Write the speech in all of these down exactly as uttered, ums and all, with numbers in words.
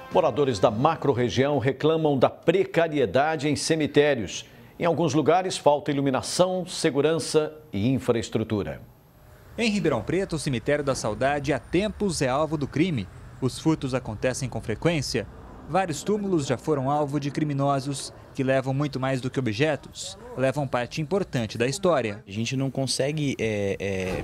Moradores da macro-região reclamam da precariedade em cemitérios. Em alguns lugares falta iluminação, segurança e infraestrutura. Em Ribeirão Preto, o cemitério da Saudade há tempos é alvo do crime. Os furtos acontecem com frequência. Vários túmulos já foram alvo de criminosos que levam muito mais do que objetos, levam parte importante da história. A gente não consegue é, é,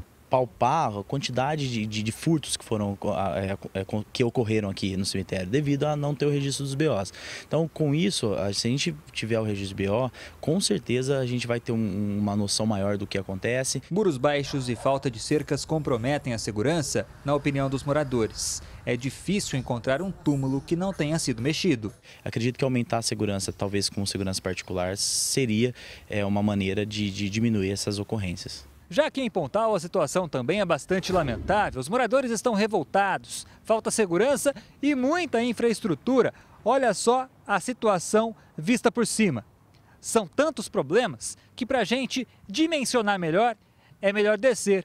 palpar a quantidade de, de, de furtos que, foram, é, que ocorreram aqui no cemitério, devido a não ter o registro dos B Os. Então, com isso, se a gente tiver o registro B O, com certeza a gente vai ter um, uma noção maior do que acontece. Muros baixos e falta de cercas comprometem a segurança, na opinião dos moradores. É difícil encontrar um túmulo que não tenha sido mexido. Acredito que aumentar a segurança, talvez com segurança particular, seria é, uma maneira de, de diminuir essas ocorrências. Já aqui em Pontal, a situação também é bastante lamentável. Os moradores estão revoltados, falta segurança e muita infraestrutura. Olha só a situação vista por cima. São tantos problemas que, para a gente dimensionar melhor, é melhor descer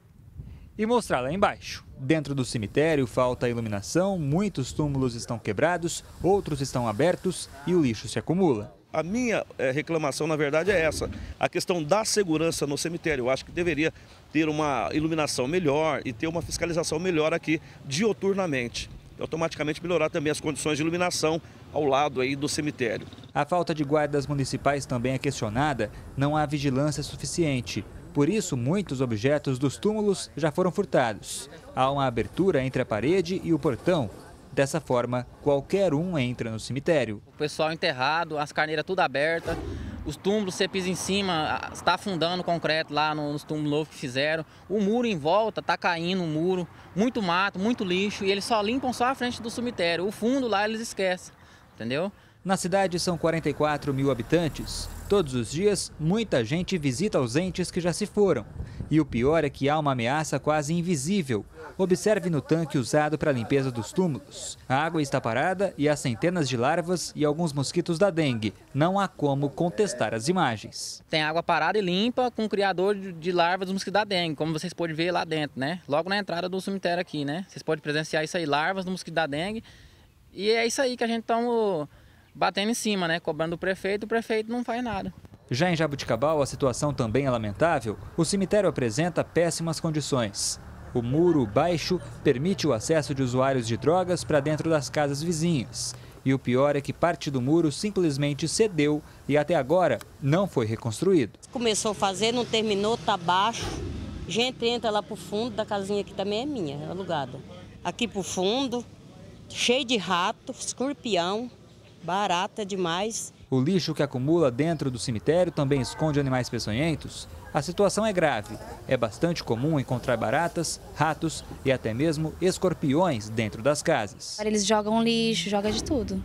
e mostrar lá embaixo. Dentro do cemitério falta iluminação, muitos túmulos estão quebrados, outros estão abertos e o lixo se acumula. A minha é, reclamação, na verdade, é essa, a questão da segurança no cemitério. Eu acho que deveria ter uma iluminação melhor e ter uma fiscalização melhor aqui dioturnamente. E automaticamente melhorar também as condições de iluminação ao lado aí do cemitério. A falta de guardas municipais também é questionada, não há vigilância suficiente. Por isso, muitos objetos dos túmulos já foram furtados. Há uma abertura entre a parede e o portão. Dessa forma, qualquer um entra no cemitério. O pessoal enterrado, as carneiras tudo abertas, os túmulos você pisa em cima, está afundando o concreto lá nos túmulos novos que fizeram. O muro em volta está caindo, o muro, muito mato, muito lixo, e eles só limpam só a frente do cemitério. O fundo lá eles esquecem, entendeu? Na cidade são quarenta e quatro mil habitantes. Todos os dias, muita gente visita os entes que já se foram. E o pior é que há uma ameaça quase invisível. Observe no tanque usado para a limpeza dos túmulos. A água está parada e há centenas de larvas e alguns mosquitos da dengue. Não há como contestar as imagens. Tem água parada e limpa com o criador de larvas dos mosquitos da dengue, como vocês podem ver lá dentro, né? Logo na entrada do cemitério aqui, né? Vocês podem presenciar isso aí, larvas do mosquito da dengue. E é isso aí que a gente está batendo em cima, né? Cobrando o prefeito, o prefeito não faz nada. Já em Jabuticabal, a situação também é lamentável. O cemitério apresenta péssimas condições. O muro baixo permite o acesso de usuários de drogas para dentro das casas vizinhas. E o pior é que parte do muro simplesmente cedeu e até agora não foi reconstruído. Começou a fazer, não terminou, tá baixo. Gente entra lá pro fundo, da casinha que também é minha, é alugada. Aqui pro fundo, cheio de rato, escorpião. Barata demais. O lixo que acumula dentro do cemitério também esconde animais peçonhentos. A situação é grave. É bastante comum encontrar baratas, ratos e até mesmo escorpiões dentro das casas. Eles jogam lixo, jogam de tudo.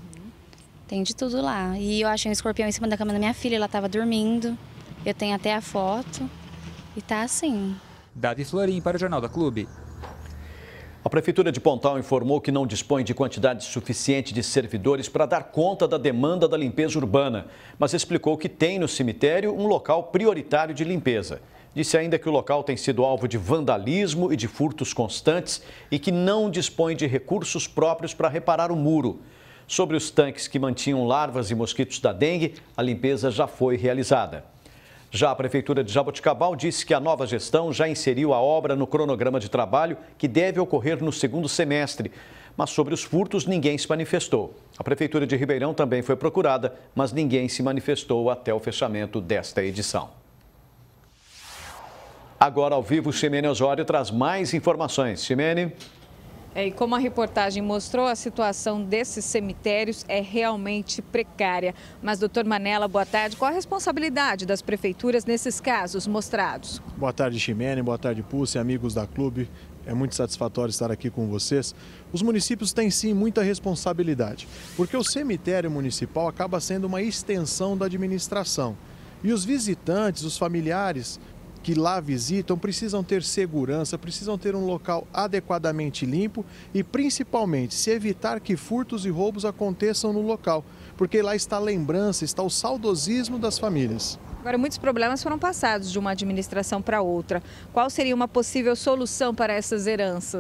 Tem de tudo lá. E eu achei um escorpião em cima da cama da minha filha, ela estava dormindo. Eu tenho até a foto e tá assim. Davi Florim para o Jornal da Clube. A Prefeitura de Pontal informou que não dispõe de quantidade suficiente de servidores para dar conta da demanda da limpeza urbana, mas explicou que tem no cemitério um local prioritário de limpeza. Disse ainda que o local tem sido alvo de vandalismo e de furtos constantes e que não dispõe de recursos próprios para reparar o muro. Sobre os tanques que mantinham larvas e mosquitos da dengue, a limpeza já foi realizada. Já a Prefeitura de Jaboticabal disse que a nova gestão já inseriu a obra no cronograma de trabalho que deve ocorrer no segundo semestre. Mas sobre os furtos, ninguém se manifestou. A Prefeitura de Ribeirão também foi procurada, mas ninguém se manifestou até o fechamento desta edição. Agora, ao vivo, Ximene Osório traz mais informações. Ximene. É, e como a reportagem mostrou, a situação desses cemitérios é realmente precária. Mas, doutor Manella, boa tarde. Qual a responsabilidade das prefeituras nesses casos mostrados? Boa tarde, Ximene. Boa tarde, Pulse, amigos da Clube. É muito satisfatório estar aqui com vocês. Os municípios têm sim muita responsabilidade, porque o cemitério municipal acaba sendo uma extensão da administração. E os visitantes, os familiares que lá visitam precisam ter segurança, precisam ter um local adequadamente limpo e principalmente se evitar que furtos e roubos aconteçam no local, porque lá está a lembrança, está o saudosismo das famílias. Agora, muitos problemas foram passados de uma administração para outra. Qual seria uma possível solução para essas heranças?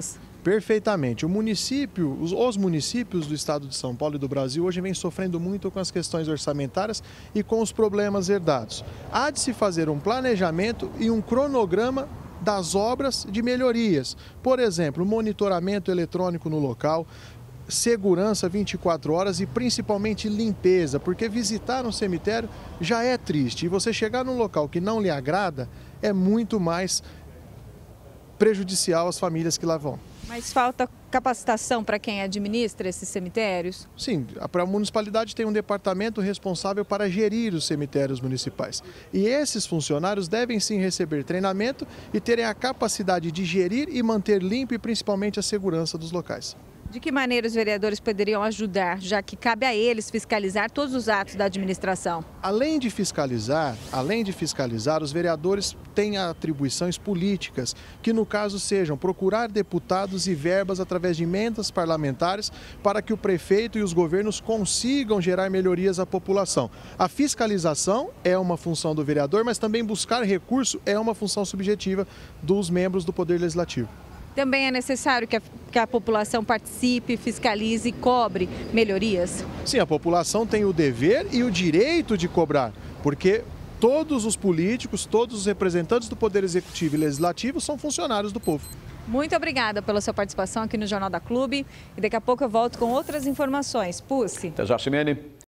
perfeitamente. O município, os, os municípios do estado de São Paulo e do Brasil hoje vêm sofrendo muito com as questões orçamentárias e com os problemas herdados. Há de se fazer um planejamento e um cronograma das obras de melhorias. Por exemplo, monitoramento eletrônico no local, segurança vinte e quatro horas e principalmente limpeza, porque visitar um cemitério já é triste. E você chegar num local que não lhe agrada é muito mais prejudicial às famílias que lá vão. Mas falta capacitação para quem administra esses cemitérios? Sim, a municipalidade tem um departamento responsável para gerir os cemitérios municipais. E esses funcionários devem sim receber treinamento e terem a capacidade de gerir e manter limpo e principalmente a segurança dos locais. De que maneira os vereadores poderiam ajudar, já que cabe a eles fiscalizar todos os atos da administração? Além de fiscalizar, além de fiscalizar, os vereadores têm atribuições políticas, que no caso sejam procurar deputados e verbas através de emendas parlamentares para que o prefeito e os governos consigam gerar melhorias à população. A fiscalização é uma função do vereador, mas também buscar recurso é uma função subjetiva dos membros do Poder Legislativo. Também é necessário que a, que a população participe, fiscalize e cobre melhorias? Sim, a população tem o dever e o direito de cobrar, porque todos os políticos, todos os representantes do Poder Executivo e Legislativo são funcionários do povo. Muito obrigada pela sua participação aqui no Jornal da Clube. E daqui a pouco eu volto com outras informações. Pusse. Até já, Ximene.